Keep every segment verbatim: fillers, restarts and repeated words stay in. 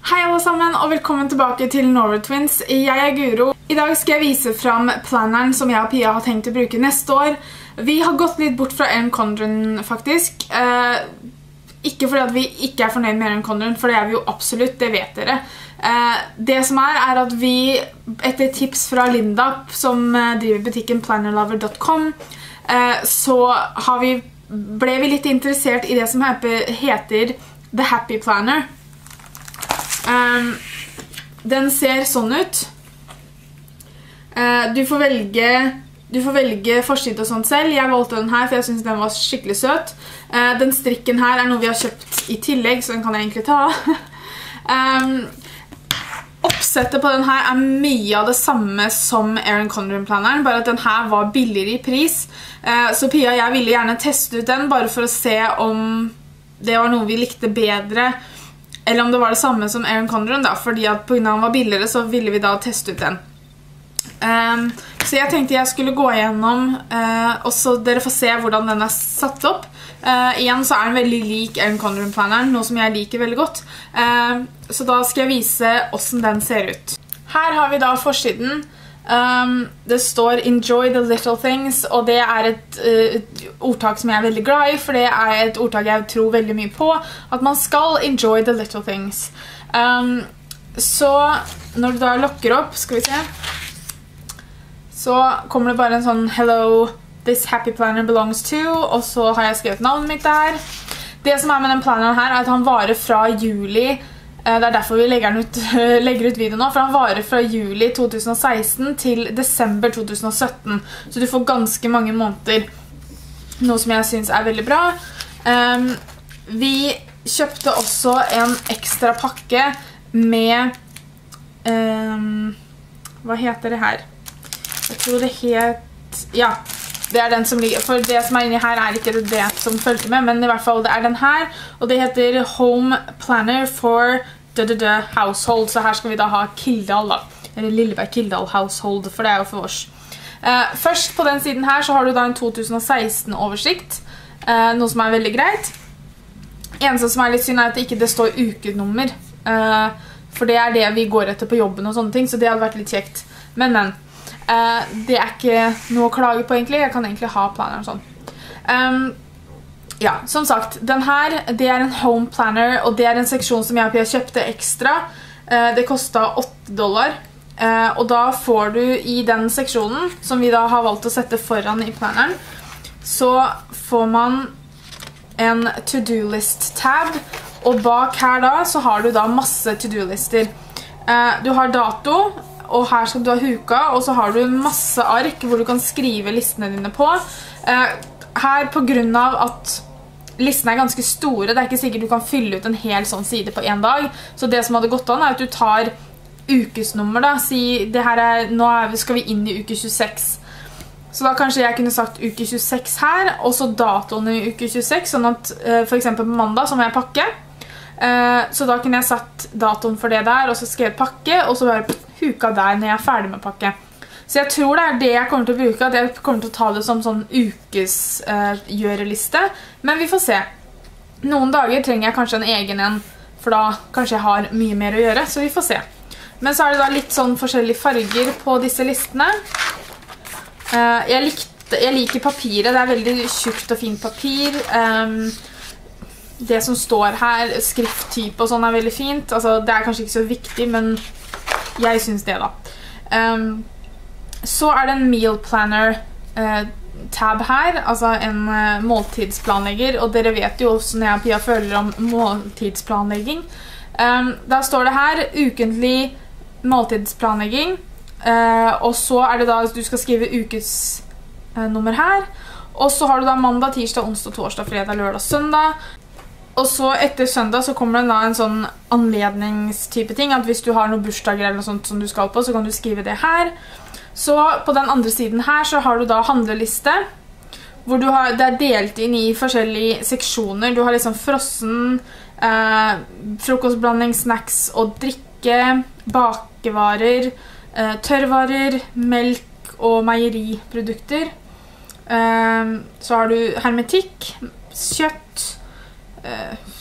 Hei alle sammen, og velkommen tilbake til Norway Twins. Jeg er Guro. I dag skal jeg vise frem planneren som jeg og Pia har tenkt å bruke neste år. Vi har gått litt bort fra Erin Condren, faktisk. Eh, ikke fordi at vi ikke er fornøyd med Erin Condren, for det er vi jo absolutt, det vet dere. Eh, det som er, er at vi, etter tips fra Linda, som driver butikken planner lover dot com, eh, så har vi, ble vi litt interessert i det som heter The Happy Planner. Um, den ser sånn ut. uh, du, får velge, du får velge forside og sånt selv. Jeg valgte den her, for jeg synes den var skikkelig søt. uh, Den strikken her er noe vi har kjøpt i tillegg, så den kan jeg egentlig ta. um, Oppsettet på den her er mye av det samme som Erin Condren-planneren, bare at den her var billigere i pris. uh, Så Pia og jeg ville gjerne teste ut den, bare for å se om det var noe vi likte bedre, eller om det var det samme som Erin Condren, da, fordi at på grunn av den var billigere, så ville vi da teste ut den. Um, så jeg tenkte jeg skulle gå igjennom, uh, og så dere får se hvordan den er satt opp. Uh, igjen så er den veldig lik Erin Condren-planneren, noe som jeg liker veldig godt. Uh, så da skal jeg vise hvordan den ser ut. Her har vi da forsiden. Um, det står Enjoy the little things, og det er et, uh, et ordtak som jeg er veldig glad i, for det er et ordtak jeg tror veldig mye på, at man skal enjoy the little things. Um, så når du da lukker opp, skal vi se, så kommer det bare en sånn Hello, this happy planner belongs to, og så har jeg skrevet navnet mitt der. Det som er med den planneren her er at han varer fra juli. Det er derfor vi legger, ut, legger ut video nå, for han varer fra juli to tusen og seksten til desember to tusen og sytten. Så du får ganske mange måneder, noe som jeg synes er veldig bra. Um, vi kjøpte også en ekstra pakke med, um, hva heter det her? Jeg tror det het, ja, det er den som ligger, for det som er inni her er ikke det som følger med, men i hvert fall det er den her, og det heter Home Planner for the, the, the Household, så her skal vi da ha Kildahl da, eller Lilleberg-Kildahl Household, for det er jo for oss. Uh, først på den siden her så har du da en to tusen og seksten oversikt, uh, noe som er veldig greit. Eneste som er litt synd er at det ikke det står ukenummer, uh, for det er det vi går etter på jobben og sånne ting, så det hadde vært litt kjekt. Men, men. Uh, det er ikke noe å klage på egentlig. Jeg kan egentlig ha planer og sånn. Um, ja, som sagt, den her, det er en home planner, og det er en seksjon som jeg og Pia kjøpte ekstra. Uh, det kostet åtte dollar. Uh, og da får du i den seksjonen, som vi da har valgt å sette foran i planneren, så får man en to-do-list tab, og bak her da, så har du da masse to-do-lister. Uh, du har dato, og her skal du ha huka, og så har du masse ark hvor du kan skrive listene dine på. Uh, her på grunn av at listene er ganske store, det er ikke sikkert du kan fylle ut en hel sånn side på en dag, så det som hadde gått an er at du tar ukesnummer da, si det her er, nå er vi, skal vi inn i uke tjueseks, så da kanskje jeg kunne sagt uke tjueseks her, og så datoen i uke tjueseks, sånn at uh, for eksempel på mandag så må jeg pakke, uh, så da kunne jeg satt datoen for det der, og så skrevet pakke, og så bare huka der når jeg er ferdig med å pakke. Så jeg tror det er det jeg kommer til å bruke, at jeg kommer til å ta det som sånn ukes uh, gjøreliste, men vi får se. Noen dager trenger jeg kanskje en egen en, for da kanskje jeg har mye mer å gjøre, så vi får se. Men så er det da litt sånn forskjellige farger på disse listene. Uh, jeg, likte, jeg liker papiret, det er veldig tjukt og fint papir. Um, det som står her, skrifttype og sånn er veldig fint. Altså, det er kanskje ikke så viktig, men jeg synes det da. Um, så er det en meal planner uh, tab her, altså en uh, måltidsplanlegger, og dere vet jo også når jeg og Pia føler om måltidsplanlegging. Um, da står det her, ukentlig måltidsplanlegging, uh, og så er det da du skal skrive ukes uh, nummer her, og så har du da mandag, tirsdag, onsdag, torsdag, fredag, lørdag, søndag. Og så etter søndag så kommer det da en sånn anledningstype ting, at hvis du har noen bursdager eller noe sånt som du skal på, så kan du skrive det her. Så på den andre siden her så har du da handleliste, hvor du har, det er delt inn i forskjellige seksjoner. Du har liksom frossen, eh, frokostblanding, snacks og drikke, bakevarer, eh, tørrvarer, melk og meieriprodukter. Eh, så har du hermetikk, kjøtt,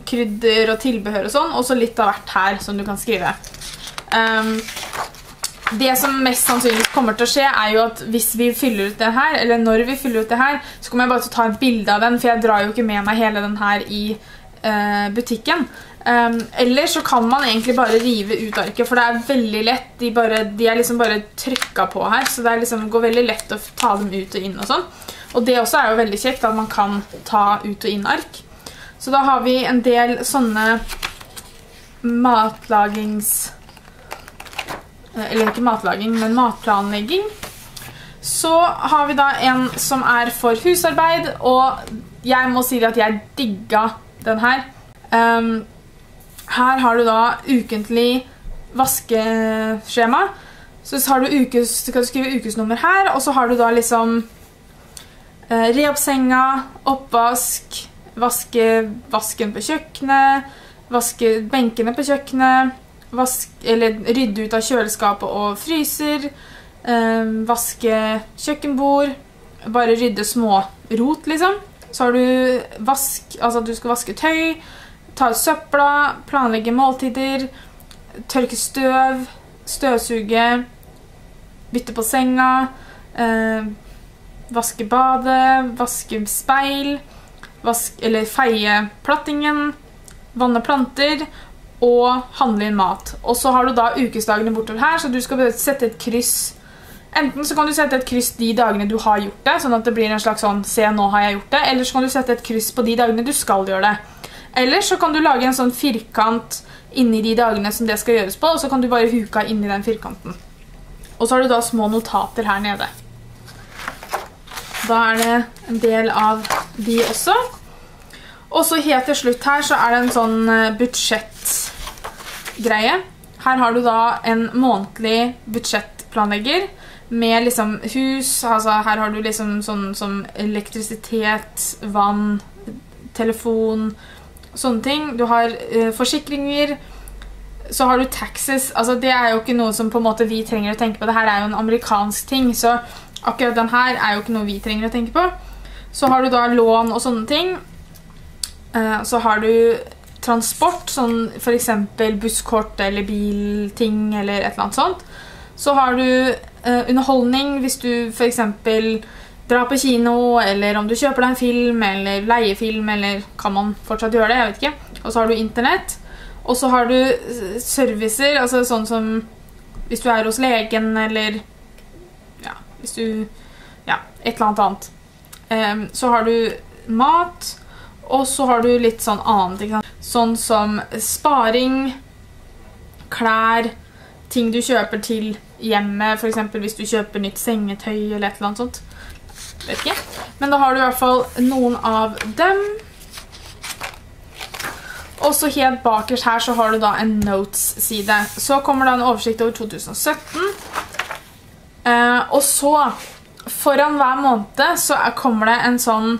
krydder og tilbehør og sånn, og så litt av hvert her som du kan skrive. Um, det som mest sannsynlig kommer til å skje er jo at hvis vi fyller ut det her, eller når vi fyller ut det her, så kommer jeg bare til å ta et bilde av den, for jeg drar jo ikke med meg hele den her i uh, butikken. Um, eller så kan man egentlig bare rive ut arket, for det er veldig lett, de, bare, de er liksom bare trykket på her, så det er liksom, går veldig lett å ta dem ut og inn og sånn. Og det også er jo veldig kjekt at man kan ta ut og inn ark. Så da har vi en del sånne matlagings... Eller ikke matlaging, men matplanlegging. Så har vi da en som er for husarbeid, og jeg må si at jeg digget den her. Um, her har du da ukentlig vaskeskjema. Så har du, ukes, du kan skrive ukesnummer her, og så har du da liksom uh, re opp senga, oppvask, vaske vasken på kjøkkenet, vaske benkene på kjøkkenet, Vask, eller rydde ut av kjøleskapet og fryser, eh, vaske kjøkkenbord, bare rydde små rot liksom. Så har du vask, altså du skal vaske tøy, ta ut søpla, planlegge måltider, tørke støv, støvsuge, bytte på senga, eh, vaske badet, vaske speil, vaske, eller feie plattingen, vanne planter, og handle inn mat. Og så har du da ukesdagene bortover her, så du skal sette et kryss. Enten så kan du sette et kryss de dagene du har gjort det, sånn at det blir en slags sånn, se nå har jeg gjort det, eller så kan du sette et kryss på de dagene du skal gjøre det. Eller så kan du lage en sånn firkant inni de dagene som det skal gjøres på, og så kan du bare huka inn i den firkanten. Og så har du da små notater her nede. Da er det en del av de også. Og så helt til slutt her så er det en sånn budsjettgreie. Her har du da en månedlig budsjettplanlegger med liksom hus, altså her har du liksom sånn som elektrisitet, vann, telefon, sånne ting. Du har uh, forsikringer, så har du taxes, altså det er jo ikke noe som på en måte vi trenger å tenke på. Dette er jo en amerikansk ting, så akkurat den her er jo ikke noe vi trenger å tenke på. Så har du da lån og sånne ting. Uh, så har du transport, sånn for eksempel busskort eller bilting eller et eller annet sånt. Så har du uh, underholdning hvis du for eksempel drar på kino, eller om du kjøper deg en film, eller leiefilm, eller kan man fortsatt gjøre det, jeg vet ikke. Og så har du internett, og så har du servicer, altså sånn som hvis du er hos legen, eller ja, hvis du, ja, et eller annet annet. Um, så har du mat, og så har du litt sånn annet, ikke sant? Sånn som sparing, klær, ting du kjøper til hjemme, for eksempel hvis du kjøper nytt sengetøy eller et eller annet sånt. Vet ikke. Men da har du i hvert fall noen av dem. Og så helt bakerst her så har du da en notes-side. Så kommer da en oversikt over to tusen og sytten. Eh, og så, foran hver måned, så kommer det en sånn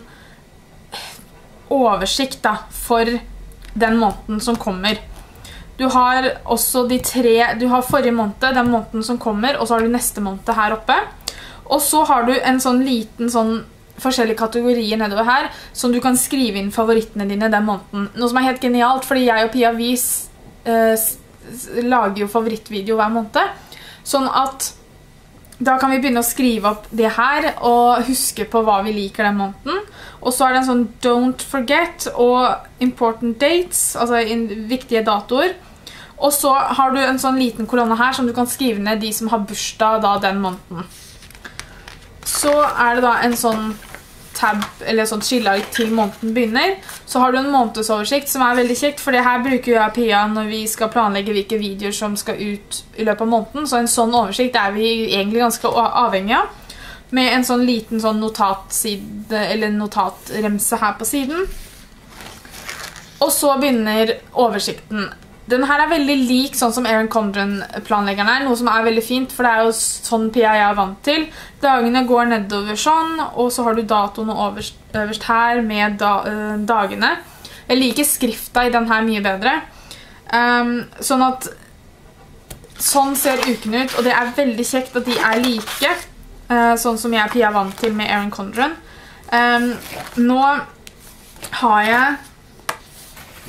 oversikt da, for den måneden som kommer. Du har også de tre, du har forrige måned, den måneden som kommer, og så har du neste måned her oppe. Og så har du en sånn liten sånn forskjellige kategorier nedover her, som du kan skrive inn favorittene dine den måneden. Noe som er helt genialt, fordi jeg og Pia Vis eh, lager jo favorittvideo hver måned. Sånn at da kan vi begynne å skrive opp det her, og huske på hva vi liker den måneden. Og så er det en sånn don't forget og important dates, altså viktige datoer. Og så har du en sånn liten kolonne her som du kan skrive ned de som har bursdag da den måneden. Så er det da en sånn tab, eller sånn skilleark til måneden begynner. Så har du en månedsoversikt som er veldig kjekt, for det her bruker jeg og Pia når vi skal planlegge hvilke videoer som skal ut i løpet av måneden. Så en sånn oversikt er vi egentlig ganske avhengig av. Med en sånn liten sånn notatside, eller notatremse her på siden. Og så begynner oversikten. Den her er veldig lik sånn som Erin Condren-planleggeren er, noe som er veldig fint, for det er jo sånn Pia og jeg er vant til. Dagene går nedover sånn, og så har du datoene øverst, øverst her med da, uh, dagene. Jeg liker skrifta i den her mye bedre. Um, sånn at sånn ser uken ut, og det er veldig kjekt at de er like, uh, sånn som jeg og Pia er vant til med Erin Condren. Um, nå har jeg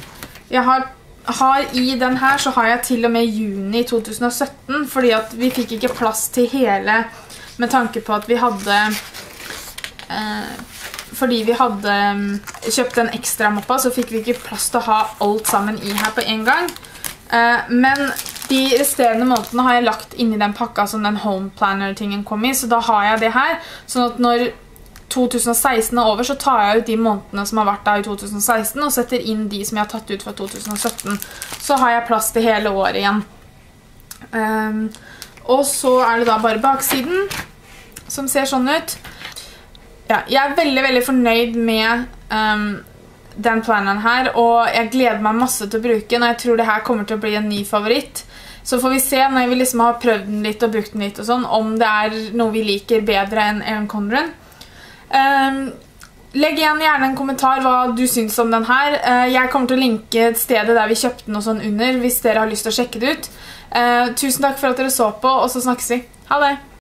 Jeg har, har i den her så har jeg til og med juni to tusen og sytten, fordi at vi fikk ikke plass til hele, med tanke på at vi hadde, eh, fordi vi hadde kjøpt en ekstra mappa, så fikk vi ikke plass til å ha alt sammen i her på en gang. Eh, men de resterende månedene har jeg lagt inn i den pakka som den home planner-tingen kom i, så da har jeg det her, sånn at når to tusen og seksten er over, så tar jeg ut de månedene som har vært der i to tusen og seksten, og setter inn de som jeg har tatt ut fra to tusen og sytten. Så har jeg plass til hele året igjen. Um, og så er det da bare baksiden, som ser sånn ut. Ja, jeg er veldig, veldig fornøyd med um, den planen her, og jeg gleder meg masse til å bruke den, og jeg tror det her kommer til å bli en ny favoritt. Så får vi se, når vi liksom har prøvd den litt og brukt den litt og sånn, om det er noe vi liker bedre enn Erin Condren. Um, legg igjen gjerne en kommentar hva du synes om den her. Uh, jeg kommer til å linke stedet der vi kjøpte den og sånn under, hvis dere har lyst til å sjekke det ut. Uh, tusen takk for at dere så på, og så snakkes vi. Ha det!